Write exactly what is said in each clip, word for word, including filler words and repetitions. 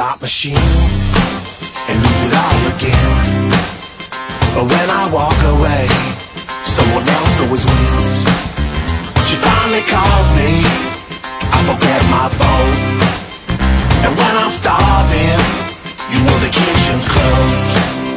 slot machine and lose it all again. But when I walk away, someone else always wins. She finally calls me, I forget my phone. And when I'm starving, you know the kitchen's closed.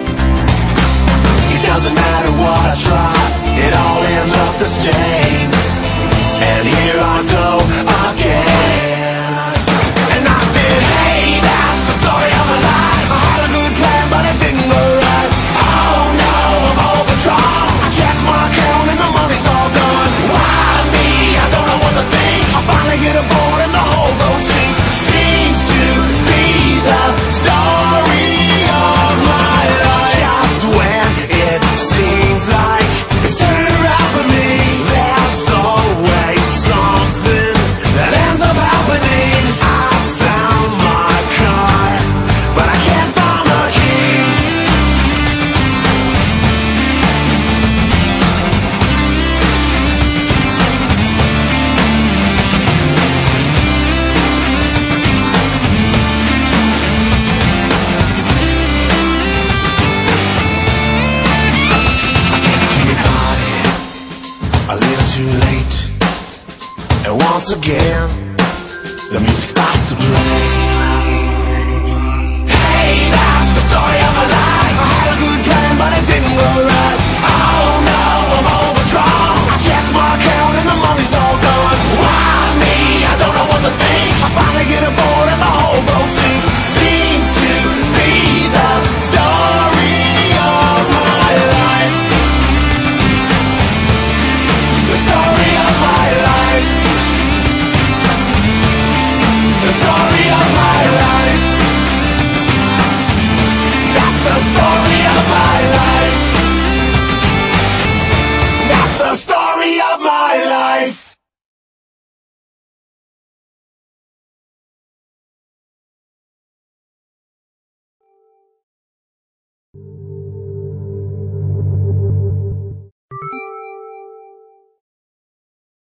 It doesn't matter what I try, it all ends up the same. And here I go again. And I said, hey, that's the story of my life. I had a good plan, but it didn't go right. Oh no, I'm overdrawn. I checked my account and the money's all gone. Why me? I don't know what to think. I finally get aboard and the whole road seems Seems to be the story of my life. Just when it seems like it's turning around for me, there's always something that ends up happening. I found my car, but I can't find the keys. A little too late, and once again the music